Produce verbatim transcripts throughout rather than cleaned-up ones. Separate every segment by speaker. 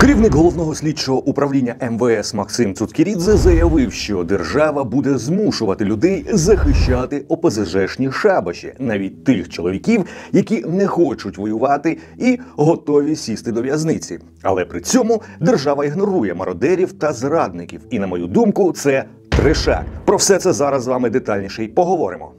Speaker 1: Керівник головного слідчого управління ем ве ес Максим Цуцькірідзе заявив, що держава буде змушувати людей захищати о пе зе жешні шабаші, навіть тих чоловіків, які не хочуть воювати і готові сісти до в'язниці. Але при цьому держава ігнорує мародерів та зрадників. І, на мою думку, це трешак. Про все це зараз з вами детальніше й поговоримо.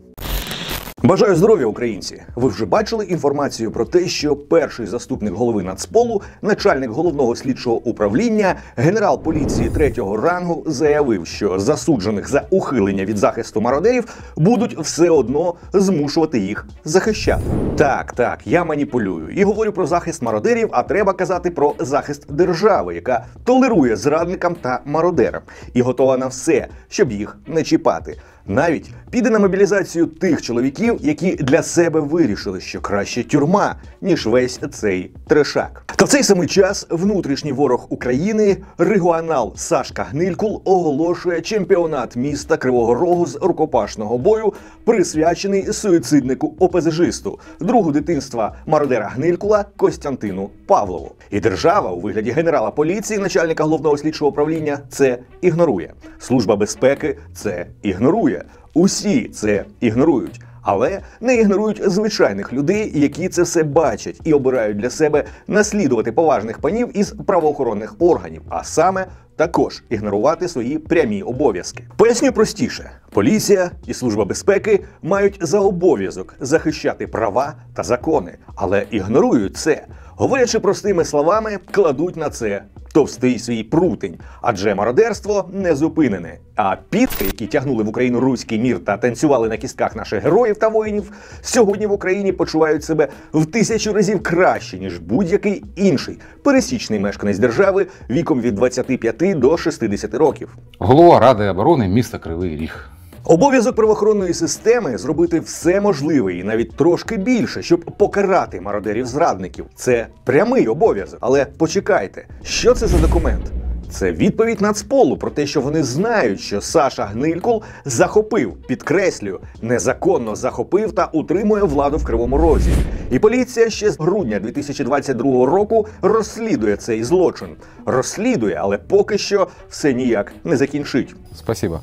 Speaker 1: Бажаю здоров'я, українці! Ви вже бачили інформацію про те, що перший заступник голови Нацполу, начальник головного слідчого управління, генерал поліції третього рангу заявив, що засуджених за ухилення від захисту мародерів будуть все одно змушувати їх захищати. Так, так, я маніпулюю і говорю про захист мародерів, а треба казати про захист держави, яка толерує зрадникам та мародерам і готова на все, щоб їх не чіпати. Навіть піде на мобілізацію тих чоловіків, які для себе вирішили, що краще тюрма, ніж весь цей трешак. Та в цей самий час внутрішній ворог України, регіонал Сашка Гнилькул, оголошує чемпіонат міста Кривого Рогу з рукопашного бою, присвячений суїциднику ОПЗЖисту, другу дитинства мародера Гнилькула Костянтину Павлову. І держава у вигляді генерала поліції, начальника головного слідчого управління, це ігнорує. Служба безпеки це ігнорує. Усі це ігнорують. Але не ігнорують звичайних людей, які це все бачать і обирають для себе наслідувати поважних панів із правоохоронних органів, а саме також ігнорувати свої прямі обов'язки. Поясню простіше. Поліція і Служба безпеки мають за обов'язок захищати права та закони, але ігнорують це. Говорячи простими словами, кладуть на це товстий свій прутень, адже мародерство не зупинене. А підки, які тягнули в Україну руський мір та танцювали на кістках наших героїв та воїнів, сьогодні в Україні почувають себе в тисячу разів краще, ніж будь-який інший пересічний мешканець держави віком від двадцяти п'яти до шістдесяти років.
Speaker 2: Голова Ради оборони міста Кривий Ріг.
Speaker 1: Обов'язок правоохоронної системи – зробити все можливе і навіть трошки більше, щоб покарати мародерів-зрадників. Це прямий обов'язок. Але почекайте, що це за документ? Це відповідь Нацполу про те, що вони знають, що Саша Гнилькул захопив, підкреслюю, незаконно захопив та утримує владу в Кривому Розі. І поліція ще з грудня дві тисячі двадцять другого року розслідує цей злочин. Розслідує, але поки що все ніяк не закінчить.
Speaker 2: Спасибо.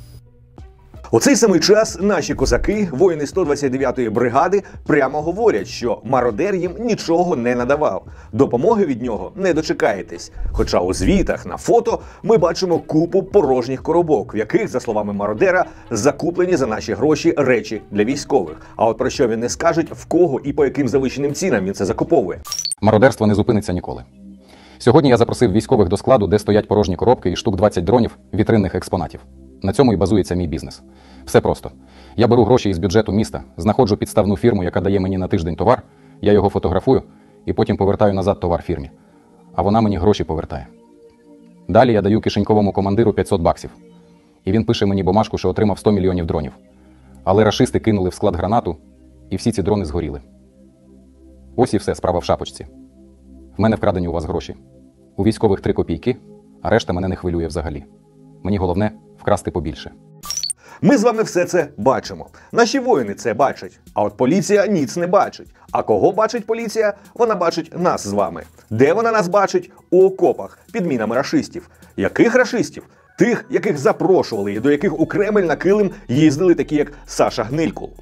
Speaker 1: У цей самий час наші козаки, воїни сто двадцять дев'ятої бригади, прямо говорять, що мародер їм нічого не надавав. Допомоги від нього не дочекаєтесь. Хоча у звітах на фото ми бачимо купу порожніх коробок, в яких, за словами мародера, закуплені за наші гроші речі для військових. А от про що він не скаже, в кого і по яким завищеним цінам він це закуповує.
Speaker 2: Мародерство не зупиниться ніколи. Сьогодні я запросив військових до складу, де стоять порожні коробки і штук двадцять дронів вітринних експонатів. На цьому і базується мій бізнес. Все просто. Я беру гроші із бюджету міста, знаходжу підставну фірму, яка дає мені на тиждень товар, я його фотографую і потім повертаю назад товар фірмі. А вона мені гроші повертає. Далі я даю кишеньковому командиру п'ятсот баксів. І він пише мені бумажку, що отримав сто мільйонів дронів. Але рашисти кинули в склад гранату, і всі ці дрони згоріли. Ось і все, справа в шапочці. В мене вкрадені у вас гроші. У військових три копійки, а решта мене не хвилює взагалі. Мені головне – вкрасти побільше.
Speaker 1: Ми з вами все це бачимо. Наші воїни це бачать. А от поліція ніц не бачить. А кого бачить поліція? Вона бачить нас з вами. Де вона нас бачить? У окопах, під мінами рашистів. Яких рашистів? Тих, яких запрошували і до яких у Кремль на килим їздили такі, як Саша Гнилькул.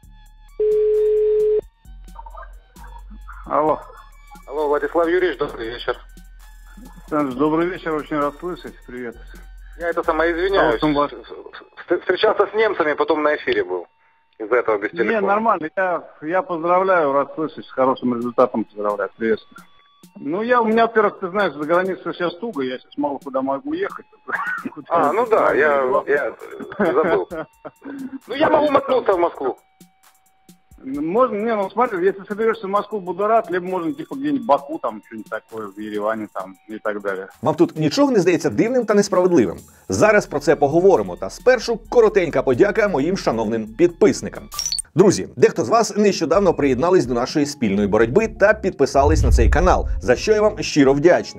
Speaker 3: Алло.
Speaker 4: Алло, Владислав Юрьевич, добрый вечер.
Speaker 3: Саныч, добрый вечер, очень рад слышать. Привет.
Speaker 4: Я это самое извиняюсь.
Speaker 3: А вас...
Speaker 4: Встречался с немцами, потом на эфире был. Из-за этого без телефона.
Speaker 3: Не, нормально. Я, я поздравляю, рад слышать. С хорошим результатом поздравляю. Приветствую. Ну, я, у меня, во-первых, ты знаешь, за границей сейчас туго. Я сейчас мало куда могу ехать.
Speaker 4: А, ну да, я, я забыл. Ну, я могу мотнуться в Москву.
Speaker 3: Можно, не, ну смотри, если соберешься в Москву, буду рад, либо можно типа где-нибудь в Баку, там, что-нибудь такое, в Ереване, там, и так далі.
Speaker 1: Вам тут нічого не здається дивним та несправедливим? Зараз про це поговоримо, та спершу коротенька подяка моїм шановним підписникам. Друзі, дехто з вас нещодавно приєднались до нашої спільної боротьби та підписались на цей канал, за що я вам щиро вдячний.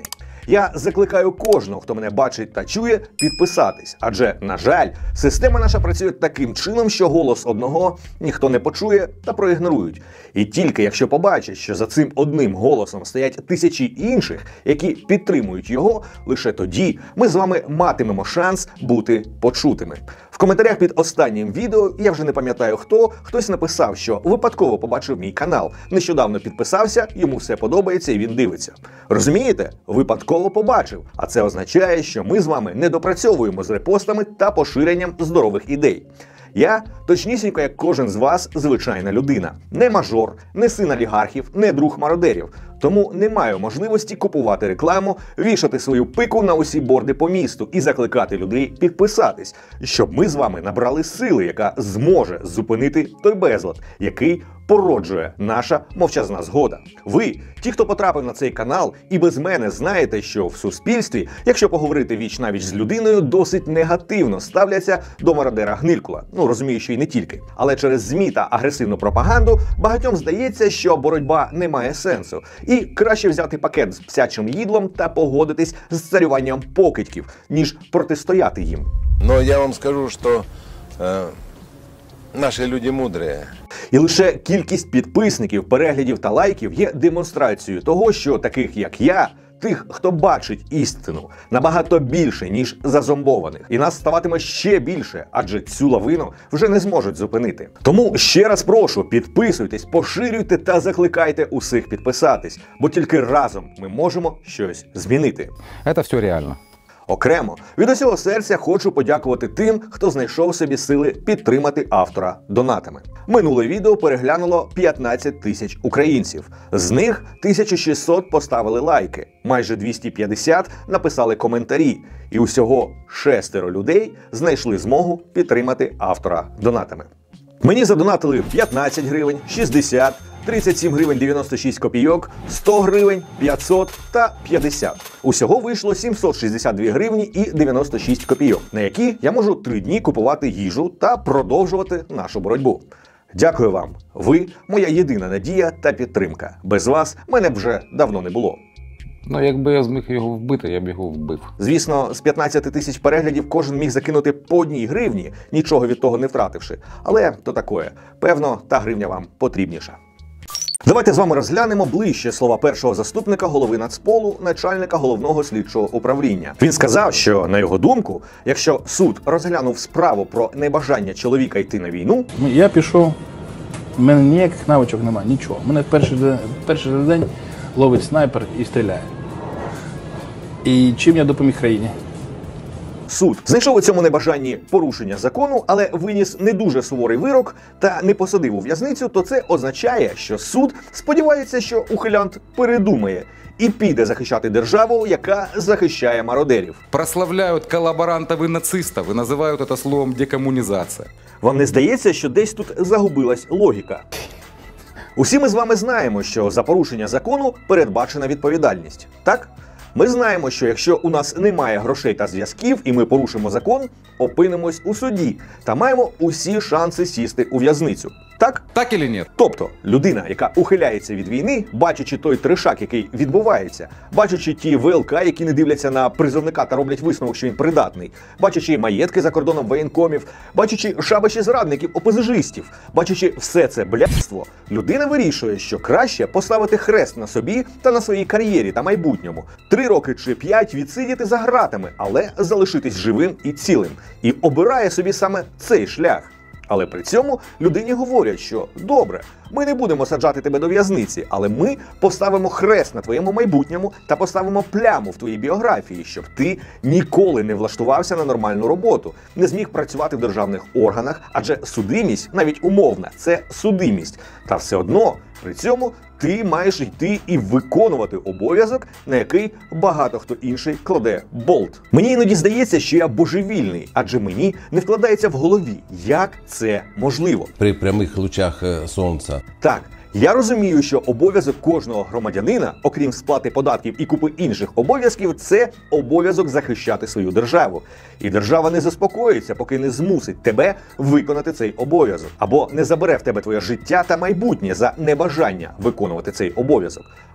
Speaker 1: Я закликаю кожного, хто мене бачить та чує, підписатись. Адже, на жаль, система наша працює таким чином, що голос одного ніхто не почує та проігнорують. І тільки якщо побачать, що за цим одним голосом стоять тисячі інших, які підтримують його, лише тоді ми з вами матимемо шанс бути почутими. В коментарях під останнім відео, я вже не пам'ятаю хто, хтось написав, що випадково побачив мій канал, нещодавно підписався, йому все подобається і він дивиться. Розумієте? Випадково побачив. А це означає, що ми з вами не допрацьовуємо з репостами та поширенням здорових ідей. Я, точнісінько як кожен з вас, звичайна людина. Не мажор, не син олігархів, не друг мародерів. Тому не маю можливості купувати рекламу, вішати свою пику на усі борди по місту і закликати людей підписатись, щоб ми з вами набрали сили, яка зможе зупинити той безлад, який породжує наша мовчазна згода. Ви, ті, хто потрапив на цей канал, і без мене знаєте, що в суспільстві, якщо поговорити віч-навіч з людиною, досить негативно ставляться до мародера Гнилькула. Ну, розумію, що й не тільки. Але через ЗМІ та агресивну пропаганду багатьом здається, що боротьба не має сенсу. І краще взяти пакет з псячим їдлом та погодитись з царюванням покидьків, ніж протистояти їм.
Speaker 5: Но я вам скажу, що е, наші люди мудрі.
Speaker 1: І лише кількість підписників, переглядів та лайків є демонстрацією того, що таких як я, тих, хто бачить істину, набагато більше, ніж зазомбованих. І нас ставатиме ще більше, адже цю лавину вже не зможуть зупинити. Тому ще раз прошу, підписуйтесь, поширюйте та закликайте усіх підписатись, бо тільки разом ми можемо щось змінити.
Speaker 2: Це все реально.
Speaker 1: Окремо, від усього серця хочу подякувати тим, хто знайшов собі сили підтримати автора донатами. Минуле відео переглянуло п'ятнадцять тисяч українців. З них тисяча шістсот поставили лайки, майже двісті п'ятдесят написали коментарі. І усього шестеро людей знайшли змогу підтримати автора донатами. Мені задонатили п'ятнадцять гривень, шістдесят, тридцять сім гривень дев'яносто шість копійок, сто гривень, п'ятсот та п'ятдесят. Усього вийшло сімсот шістдесят дві гривні і дев'яносто шість копійок, на які я можу три дні купувати їжу та продовжувати нашу боротьбу. Дякую вам. Ви – моя єдина надія та підтримка. Без вас мене б вже давно не було.
Speaker 2: Ну, якби я зміг його вбити, я б його вбив.
Speaker 1: Звісно, з п'ятнадцяти тисяч переглядів кожен міг закинути по одній гривні, нічого від того не втративши. Але то такое. Певно, та гривня вам потрібніша. Давайте з вами розглянемо ближче слова першого заступника голови Нацполу, начальника головного слідчого управління. Він сказав, що, на його думку, якщо суд розглянув справу про небажання чоловіка йти на війну...
Speaker 6: Я пішов, в мене ніяких навичок немає, нічого. Мене перший день, перший день ловить снайпер і стріляє. І чим я допоміг країні?
Speaker 1: Суд знайшов у цьому небажанні порушення закону, але виніс не дуже суворий вирок та не посадив у в'язницю, то це означає, що суд сподівається, що ухилянт передумає і піде захищати державу, яка захищає мародерів.
Speaker 7: Прославляють колаборантів і нацистів і називають це словом декомунізація.
Speaker 1: Вам не здається, що десь тут загубилась логіка? Усі ми з вами знаємо, що за порушення закону передбачена відповідальність. Так? Ми знаємо, що якщо у нас немає грошей та зв'язків, і ми порушимо закон, опинимось у суді та маємо усі шанси сісти у в'язницю. Так?
Speaker 7: Так или ні?
Speaker 1: Тобто, людина, яка ухиляється від війни, бачачи той трешак, який відбувається, бачачи ті ВЛК, які не дивляться на призовника та роблять висновок, що він придатний, бачачи маєтки за кордоном воєнкомів, бачачи шабаші зрадників, опозижистів, бачачи все це блядство, людина вирішує, що краще поставити хрест на собі та на своїй кар'єрі та майбутньому. Три роки чи п'ять відсидіти за ґратами, але залишитись живим і цілим. І обирає собі саме цей шлях. Але при цьому людині говорять, що добре, ми не будемо саджати тебе до в'язниці, але ми поставимо хрест на твоєму майбутньому та поставимо пляму в твоїй біографії, щоб ти ніколи не влаштувався на нормальну роботу, не зміг працювати в державних органах, адже судимість, навіть умовна, це судимість. Та все одно при цьому ти маєш йти і виконувати обов'язок, на який багато хто інший кладе болт. Мені іноді здається, що я божевільний, адже мені не вкладається в голові, як це можливо.
Speaker 5: При прямих лучах сонця.
Speaker 1: Так, я розумію, що обов'язок кожного громадянина, окрім сплати податків і купи інших обов'язків, це обов'язок захищати свою державу. І держава не заспокоїться, поки не змусить тебе виконати цей обов'язок. Або не забере в тебе твоє життя та майбутнє за небажання виконувати цей обов'язок.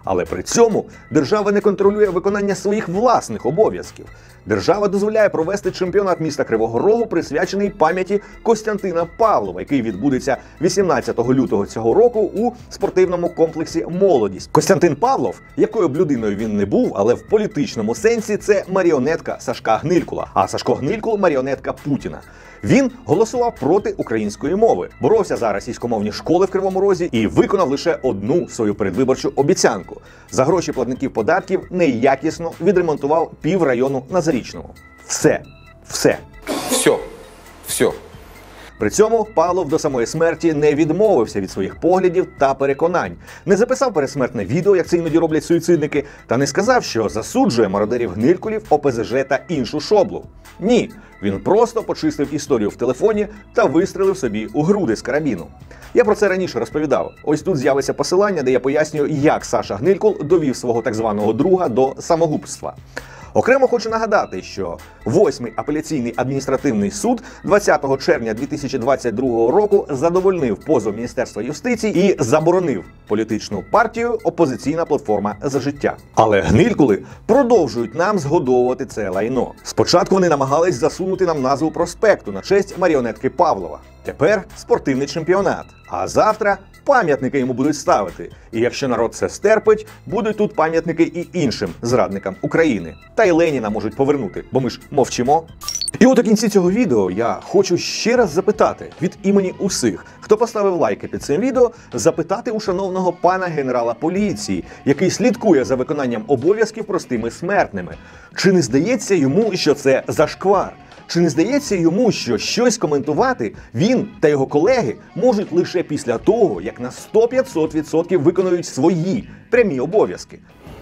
Speaker 1: Але при цьому держава не контролює виконання своїх власних обов'язків. Держава дозволяє провести чемпіонат міста Кривого Рогу, присвячений пам'яті Костянтина Павлова, який відбудеться вісімнадцятого лютого цього року у спортивному комплексі «Молодість». Костянтин Павлов, якою б людиною він не був, але в політичному сенсі це маріонетка Сашка Гнилькула, а Сашко Гнилькул – маріонетка Путіна. Він голосував проти української мови, боровся за російськомовні школи в Кривому Розі і виконав лише одну свою передвиборчу обіцянку. За гроші платників податків неякісно відремонтував пів району на Зарічному. Все. Все.
Speaker 7: Все. Все.
Speaker 1: При цьому Павлов до самої смерті не відмовився від своїх поглядів та переконань, не записав пересмертне відео, як це іноді роблять суїцидники, та не сказав, що засуджує мародерів Гнилькулів, О Пе Зе Же та іншу шоблу. Ні, він просто почистив історію в телефоні та вистрелив собі у груди з карабіну. Я про це раніше розповідав. Ось тут з'явиться посилання, де я пояснюю, як Саша Гнилькул довів свого так званого друга до самогубства. Окремо хочу нагадати, що восьмий апеляційний адміністративний суд двадцятого червня дві тисячі двадцять другого року задовольнив позов Міністерства юстиції і заборонив політичну партію «Опозиційна платформа за життя». Але Гнилькули продовжують нам згодовувати це лайно. Спочатку вони намагались засунути нам назву проспекту на честь маріонетки Павлова. Тепер спортивний чемпіонат. А завтра пам'ятники йому будуть ставити. І якщо народ це стерпить, будуть тут пам'ятники і іншим зрадникам України. Та й Леніна можуть повернути, бо ми ж мовчимо. І от у кінці цього відео я хочу ще раз запитати від імені усіх, хто поставив лайки під цим відео, запитати у шановного пана генерала поліції, який слідкує за виконанням обов'язків простими смертними. Чи не здається йому, що це зашквар? Чи не здається йому, що щось коментувати він та його колеги можуть лише після того, як на сто-п'ятсот відсотків виконують свої прямі обов'язки?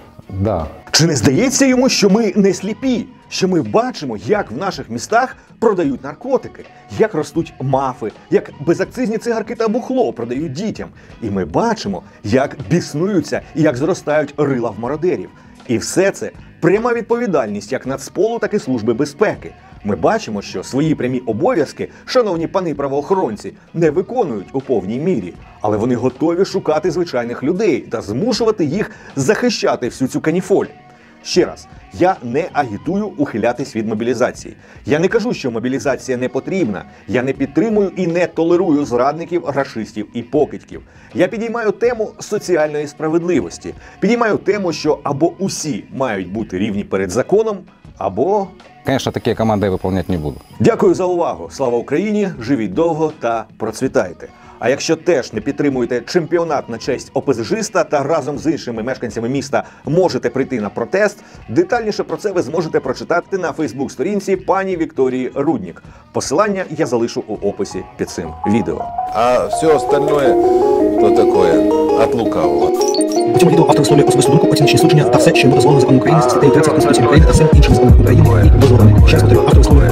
Speaker 2: Да.
Speaker 1: Чи не здається йому, що ми не сліпі? Що ми бачимо, як в наших містах продають наркотики, як ростуть мафи, як безакцизні цигарки та бухло продають дітям. І ми бачимо, як біснуються і як зростають рила в мародерів. І все це пряма відповідальність як Нацполу, так і Служби безпеки. Ми бачимо, що свої прямі обов'язки шановні пани правоохоронці не виконують у повній мірі, але вони готові шукати звичайних людей та змушувати їх захищати всю цю каніфоль. Ще раз, я не агітую ухилятись від мобілізації. Я не кажу, що мобілізація не потрібна. Я не підтримую і не толерую зрадників, рашистів і покидьків. Я підіймаю тему соціальної справедливості. Підіймаю тему, що або усі мають бути рівні перед законом, або...
Speaker 2: Конечно, такие команды я выполнять не буду.
Speaker 1: Дякую за увагу. Слава Україні, живіть довго та процвітайте. А якщо теж не підтримуєте чемпіонат на честь ОПЗЖиста та разом з іншими мешканцями міста можете прийти на протест, детальніше про це ви зможете прочитати на фейсбук-сторінці пані Вікторії Руднік. Посилання я залишу у описі під цим відео.
Speaker 5: А все остальное, то такое, от лукавого.
Speaker 8: У цьому відео автор висловлює особисту думку, оціночні судження та все, що йому дозволено законом України, статтею тридцять Конституції України та всім іншим законом України і дозволеним. Ще раз повторюю, автор висловлює